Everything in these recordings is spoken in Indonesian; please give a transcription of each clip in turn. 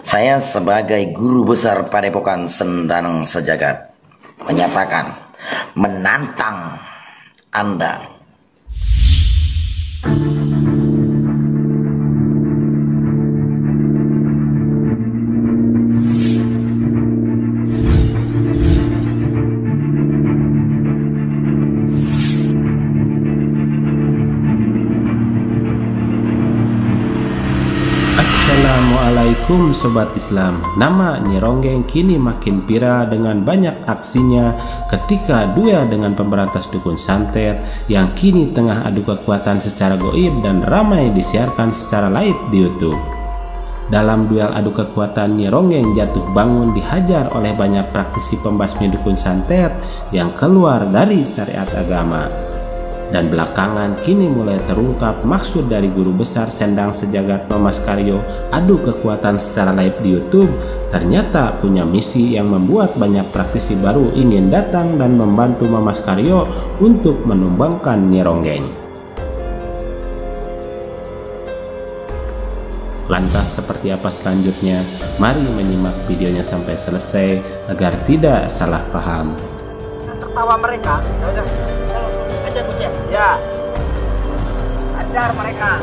Saya sebagai guru besar Padepokan Sendang Sejagat menyatakan menantang Anda. Assalamualaikum Sobat Islam. Nama Nyi Ronggeng kini makin viral dengan banyak aksinya ketika duel dengan pemberantas dukun santet yang kini tengah adu kekuatan secara goib dan ramai disiarkan secara live di YouTube. Dalam duel adu kekuatan, Nyi Ronggeng jatuh bangun dihajar oleh banyak praktisi pembasmi dukun santet yang keluar dari syariat agama. Dan belakangan kini mulai terungkap maksud dari guru besar Sendang Sejagat Mamas Karyo adu kekuatan secara live di YouTube ternyata punya misi yang membuat banyak praktisi baru ingin datang dan membantu Mamas Karyo untuk menumbangkan Nyi Ronggeng. Lantas seperti apa selanjutnya? Mari menyimak videonya sampai selesai agar tidak salah paham. Tertawa mereka, ya, ajar mereka.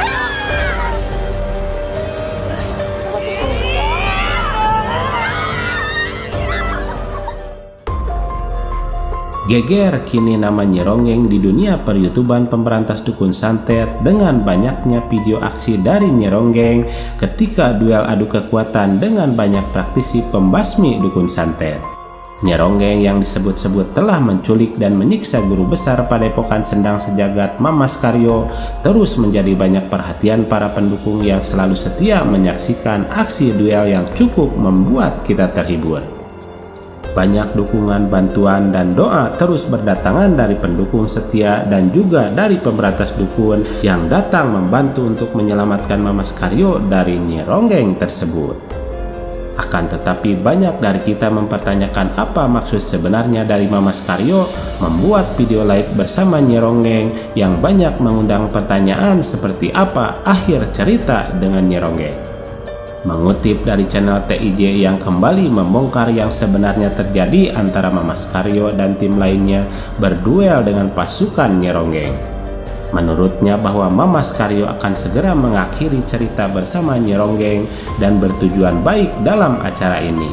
Geger kini nama Nyi Ronggeng di dunia per-YouTuban pemberantas dukun santet dengan banyaknya video aksi dari Nyi Ronggeng ketika duel adu kekuatan dengan banyak praktisi pembasmi dukun santet. Nyi Ronggeng yang disebut-sebut telah menculik dan menyiksa guru besar Padepokan Sendang Sejagat Mamas Karyo terus menjadi banyak perhatian para pendukung yang selalu setia menyaksikan aksi duel yang cukup membuat kita terhibur. Banyak dukungan, bantuan, dan doa terus berdatangan dari pendukung setia dan juga dari pemberantas dukun yang datang membantu untuk menyelamatkan Mamas Karyo dari Nyi Ronggeng tersebut. Akan tetapi banyak dari kita mempertanyakan apa maksud sebenarnya dari Mamas Karyo membuat video live bersama Nyi Ronggeng yang banyak mengundang pertanyaan seperti apa akhir cerita dengan Nyi Ronggeng. Mengutip dari channel TIJ yang kembali membongkar yang sebenarnya terjadi antara Mamas Karyo dan tim lainnya berduel dengan pasukan Nyi Ronggeng. Menurutnya bahwa Mamas Karyo akan segera mengakhiri cerita bersama Nyi Ronggeng dan bertujuan baik dalam acara ini.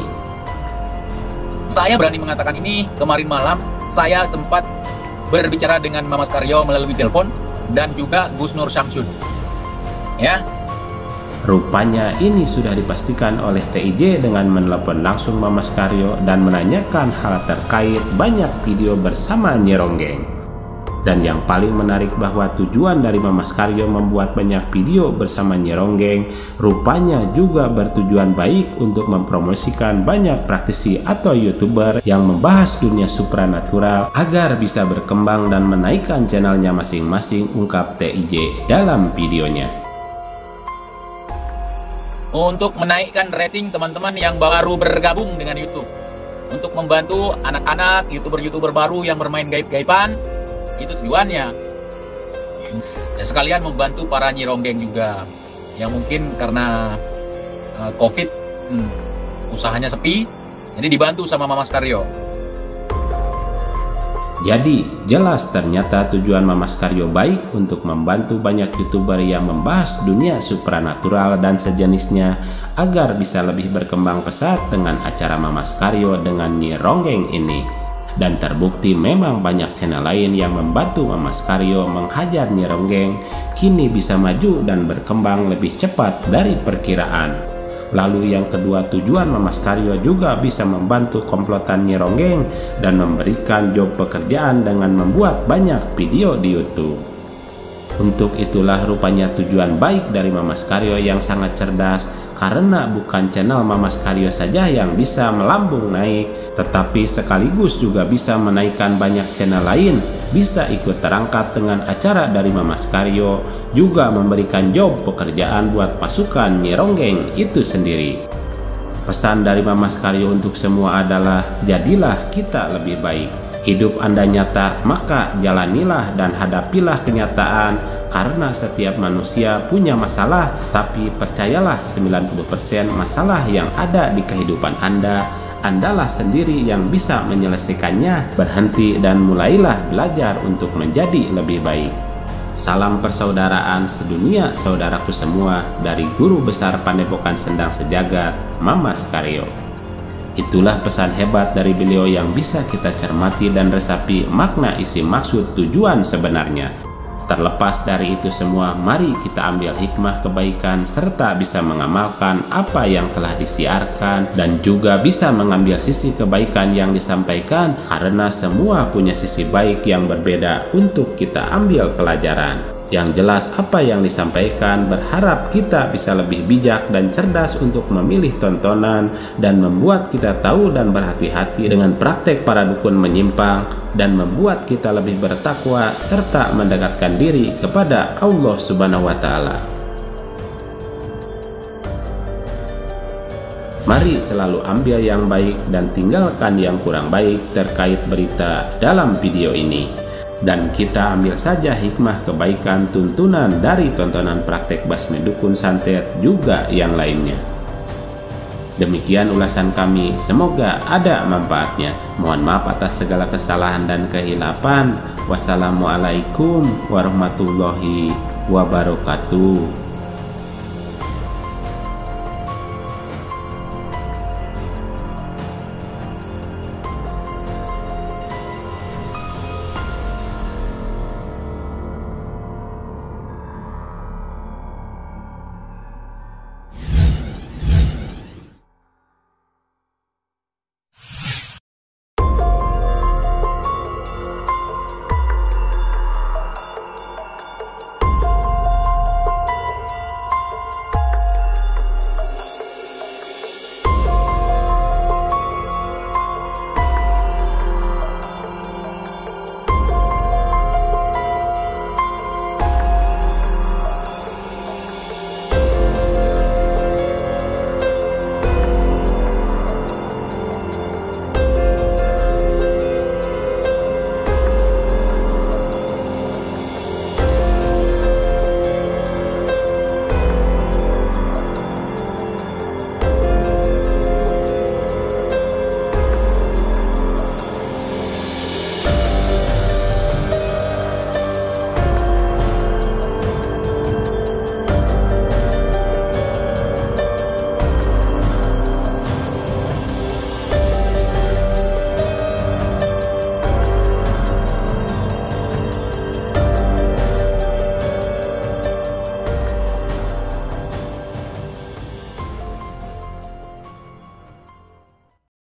Saya berani mengatakan ini, kemarin malam saya sempat berbicara dengan Mamas Karyo melalui telepon dan juga Gus Nur Syamsun. Ya. Rupanya ini sudah dipastikan oleh TIJ dengan menelepon langsung Mamas Karyo dan menanyakan hal terkait banyak video bersama Nyi Ronggeng. Dan yang paling menarik bahwa tujuan dari Mamas Karyo membuat banyak video bersama Nyi Ronggeng rupanya juga bertujuan baik untuk mempromosikan banyak praktisi atau YouTuber yang membahas dunia supranatural agar bisa berkembang dan menaikkan channelnya masing-masing, ungkap TIJ dalam videonya. Untuk menaikkan rating teman-teman yang baru bergabung dengan YouTube, untuk membantu anak-anak YouTuber-YouTuber baru yang bermain gaib-gaiban, itu tujuannya. Ya, sekalian membantu para Nyi Ronggeng juga yang mungkin karena COVID usahanya sepi, jadi dibantu sama Mamas Karyo. Jadi jelas ternyata tujuan Mamas Karyo baik untuk membantu banyak YouTuber yang membahas dunia supranatural dan sejenisnya agar bisa lebih berkembang pesat dengan acara Mamas Karyo dengan Nyi Ronggeng ini. Dan terbukti memang banyak channel lain yang membantu Mamas Karyo menghajar Nyi Ronggeng kini bisa maju dan berkembang lebih cepat dari perkiraan. Lalu yang kedua, tujuan Mamas Karyo juga bisa membantu komplotan Nyi Ronggeng dan memberikan job pekerjaan dengan membuat banyak video di YouTube. Untuk itulah rupanya tujuan baik dari Mamas Karyo yang sangat cerdas, karena bukan channel Mamas Karyo saja yang bisa melambung naik, tetapi sekaligus juga bisa menaikkan banyak channel lain, bisa ikut terangkat dengan acara dari Mamas Karyo, juga memberikan job pekerjaan buat pasukan Nyi Ronggeng itu sendiri. Pesan dari Mamas Karyo untuk semua adalah jadilah kita lebih baik. Hidup Anda nyata, maka jalanilah dan hadapilah kenyataan, karena setiap manusia punya masalah, tapi percayalah 90% masalah yang ada di kehidupan Andalah sendiri yang bisa menyelesaikannya. Berhenti dan mulailah belajar untuk menjadi lebih baik. Salam persaudaraan sedunia saudaraku semua dari Guru Besar Padepokan Sendang Sejagat, Mamas Karyo. Itulah pesan hebat dari beliau yang bisa kita cermati dan resapi makna isi maksud tujuan sebenarnya. Terlepas dari itu semua, mari kita ambil hikmah kebaikan serta bisa mengamalkan apa yang telah disiarkan dan juga bisa mengambil sisi kebaikan yang disampaikan, karena semua punya sisi baik yang berbeda untuk kita ambil pelajaran. Yang jelas apa yang disampaikan, berharap kita bisa lebih bijak dan cerdas untuk memilih tontonan dan membuat kita tahu dan berhati-hati dengan praktek para dukun menyimpang dan membuat kita lebih bertakwa serta mendekatkan diri kepada Allah Subhanahu wa Ta'ala. Mari selalu ambil yang baik dan tinggalkan yang kurang baik terkait berita dalam video ini. Dan kita ambil saja hikmah kebaikan tuntunan dari tontonan praktek basmi dukun santet juga yang lainnya. Demikian ulasan kami, semoga ada manfaatnya. Mohon maaf atas segala kesalahan dan kehilapan. Wassalamualaikum warahmatullahi wabarakatuh.